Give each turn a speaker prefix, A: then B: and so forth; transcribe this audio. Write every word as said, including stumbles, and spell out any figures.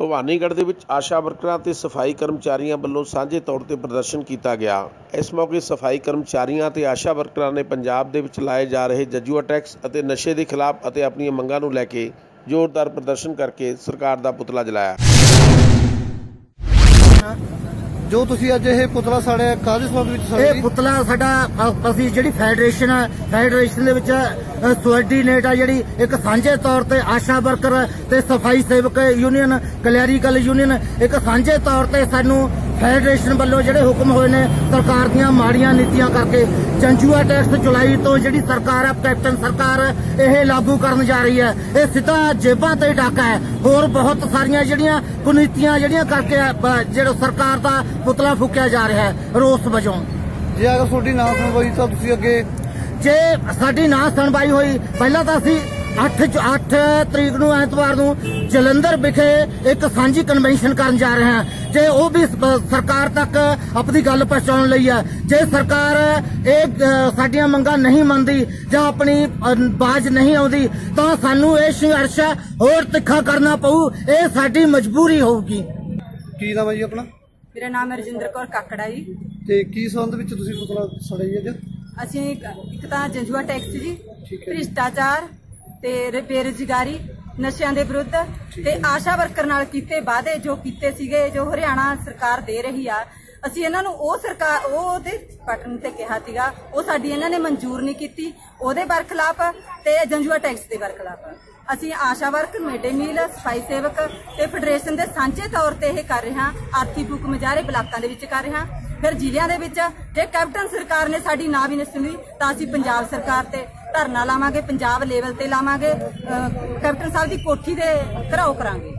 A: ਭਵਾਨੀਗੜ੍ਹ ਦੇ ਵਿੱਚ ਆਸ਼ਾ ਵਰਕਰਾਂ ਤੇ ਸਫਾਈ ਕਰਮਚਾਰੀਆਂ ਵੱਲੋਂ ਸਾਂਝੇ ਤੌਰ ਤੇ ਪ੍ਰਦਰਸ਼ਨ ਕੀਤਾ ਗਿਆ। ਇਸ ਮੌਕੇ ਸਫਾਈ ਕਰਮਚਾਰੀਆਂ ਤੇ ਆਸ਼ਾ ਵਰਕਰਾਂ ਨੇ ਪੰਜਾਬ ਦੇ ਵਿੱਚ ਲਾਏ ਜਾ ਰਹੇ ਜਜੂਆ ਟੈਕਸ ਅਤੇ ਨਸ਼ੇ ਦੇ ਖਿਲਾਫ ਅਤੇ ਆਪਣੀਆਂ ਮੰਗਾਂ ਨੂੰ ਲੈ ਕੇ ਜ਼ੋਰਦਾਰ ਪ੍ਰਦਰਸ਼ਨ ਕਰਕੇ ਸਰਕਾਰ ਦਾ ਪੁਤਲਾ ਜਲਾਇਆ।
B: ਜੋ ਤੁਸੀਂ ਅੱਜ ਇਹ ਪੁਤਲਾ ਸਾੜਿਆ ਕਾਹਦੇ ਸੰਬੰਧ ਵਿੱਚ ਸਾੜਿਆ? ਇਹ ਪੁਤਲਾ ਸਾਡਾ ਅਸੀਂ ਜਿਹੜੀ ਫੈਡਰੇਸ਼ਨ ਹੈ, ਫੈਡਰੇਸ਼ਨ ਦੇ ਵਿੱਚ ਕੋਆਰਡੀਨੇਟ ਆ ਜਿਹੜੀ ਇੱਕ ਸਾਂਝੇ ਤੌਰ ਤੇ ਆਸ਼ਾ ਵਰਕਰ ਤੇ ਸਫਾਈ ਸੇਵਕ ਯੂਨੀਅਨ, ਕਲੈਰੀਕਲ ਯੂਨੀਅਨ ਇੱਕ ਸਾਂਝੇ ਤੌਰ ਤੇ ਸਾਨੂੰ ਫੈਡਰੇਸ਼ਨ ਵੱਲੋਂ ਜਿਹੜੇ ਹੁਕਮ ਹੋਏ ਨੇ ਸਰਕਾਰ ਦੀਆਂ ਮਾੜੀਆਂ ਨੀਤੀਆਂ ਕਰਕੇ ਜੰਜੂਆ ਟੈਕਸ ਜੁਲਾਈ ਤੋਂ ਜਿਹੜੀ ਸਰਕਾਰ ਹੈ ਕੈਪਟਨ ਸਰਕਾਰ ਇਹ ਲਾਗੂ ਕਰਨ ਜਾ ਰਹੀ ਹੈ। ਇਹ ਸਿੱਧਾ ਜੇਬਾਂ ਤੇ ਡਾਕਾ ਹੈ। ਹੋਰ ਬਹੁਤ ਸਾਰੀਆਂ ਜਿਹੜੀਆਂ ਕੁਨੀਤੀਆਂ ਜਿਹੜੀਆਂ ਕਰਕੇ ਜਿਹੜਾ ਸਰਕਾਰ ਦਾ ਪੁਤਲਾ ਫੂਕਿਆ ਜਾ ਰਿਹਾ ਹੈ ਰੋਸ ਵਜੋਂ। ਜੇ ਅਗਰ ਤੁਹਾਡੀ ਨਾ ਸੁਣਵਾਈ ਤਾਂ ਤੁਸੀਂ ਅੱਗੇ ਜੇ ਸਾਡੀ ਨਾ ਸੁਣਵਾਈ ਹੋਈ ਪਹਿਲਾਂ ਤਾਂ ਅਸੀਂ ਅੱਠ ਅੱਠ ਤਰੀਕ ਨੂੰ ਐਤਵਾਰ ਨੂੰ ਜਲੰਧਰ ਵਿਖੇ ਇੱਕ ਸਾਂਝੀ ਕਨਵੈਨਸ਼ਨ ਕਰਨ ਜਾ ਰਹੇ ਹਾਂ। ਜੇ ਉਹ ਵੀ ਸਰਕਾਰ ਤੱਕ ਆਪਣੀ ਗੱਲ ਪਹੁੰਚਾਉਣ ਲਈ ਹੈ। ਜੇ ਸਰਕਾਰ ਇਹ ਸਾਡੀਆਂ ਮੰਗਾਂ ਨਹੀਂ ਮੰਨਦੀ ਜਾਂ ਆਪਣੀ ਬਾਜ਼ ਨਹੀਂ ਆਉਂਦੀ ਤਾਂ ਸਾਨੂੰ ਇਹ ਸੰਘਰਸ਼ ਹੋਰ ਤਿੱਖਾ ਕਰਨਾ ਪਊ। ਇਹ ਸਾਡੀ ਮਜਬੂਰੀ ਹੋਊਗੀ। ਕੀ ਨਾਮ ਹੈ ਜੀ ਆਪਣਾ?
C: ਮੇਰਾ ਨਾਮ ਹੈ ਰਜਿੰਦਰ ਕੌਰ ਕਾਕੜਾ ਜੀ।
B: ਤੇ ਕੀ ਸੰਬੰਧ ਵਿੱਚ ਤੁਸੀਂ ਪੁਤਲਾ ਸਾੜਿਆ ਜੀ?
C: ਅਸੀਂ ਇੱਕ ਤਾਂ ਜੰਜੂਆ ਟੈਕਸ ਜੀ, ਭ੍ਰਿਸ਼ਟਾਚਾਰ ਤੇ ਬੇਰੁਜ਼ਗਾਰੀ, ਨਸ਼ਿਆਂ ਦੇ ਵਿਰੁੱਧ ਤੇ ਆਸ਼ਾ ਵਰਕਰ ਨਾਲ ਕੀਤੇ ਵਾਅਦੇ ਜੋ ਕੀਤੇ ਸੀਗੇ, ਜੋ ਹਰਿਆਣਾ ਸਰਕਾਰ ਦੇ ਰਹੀ ਆ, ਅਸੀਂ ਇਹਨਾਂ ਨੂੰ ਉਹ ਸਰਕਾਰ ਉਹਦੇ ਬਟਨ ਤੇ ਕਿਹਾ ਸੀਗਾ, ਉਹ ਸਾਡੀ ਇਹਨਾਂ ਨੇ ਮਨਜ਼ੂਰ ਨਹੀਂ ਕੀਤੀ। ਉਹਦੇ ਬਰਖਲਾਫ ਤੇ ਜੰਜੂਆ ਟੈਕਸ ਦੇ ਬਰਖਲਾਫ ਅਸੀਂ ਆਸ਼ਾ ਵਰਕਰ, ਮਿਡ ਡੇ ਮੀਲ, ਸਫਾਈ ਸੇਵਕ ਤੇ ਫੈਡਰੇਸ਼ਨ ਦੇ ਸਾਂਝੇ ਤੌਰ ਤੇ ਇਹ ਕਰ ਰਹੇ ਹਾਂ। ਆਰਥੀ ਫੂਕ ਮੁਜ਼ਾਹਰੇ ਬਲਾਕਾਂ ਦੇ ਵਿੱਚ ਕਰ ਰਹੇ ਹਾਂ। ਫਿਰ ਜ਼ਿਲ੍ਹਿਆਂ ਦੇ ਵਿੱਚ ਜੇ ਕੈਪਟਨ ਸਰਕਾਰ ਨੇ ਸਾਡੀ ਨਾ ਵੀ ਨਹੀਂ ਸੁਣੀ ਤਾਂ ਅਸੀਂ ਪੰਜਾਬ ਸਰਕਾਰ ਤੇ ਧਰਨਾ ਲਾਵਾਂਗੇ, ਪੰਜਾਬ ਲੈਵਲ ਤੇ ਲਾਵਾਂਗੇ, ਕੈਪਟਨ ਸਾਹਿਬ ਦੀ ਕੋਠੀ ਦੇ ਘਰਾਓ ਕਰਾਂਗੇ।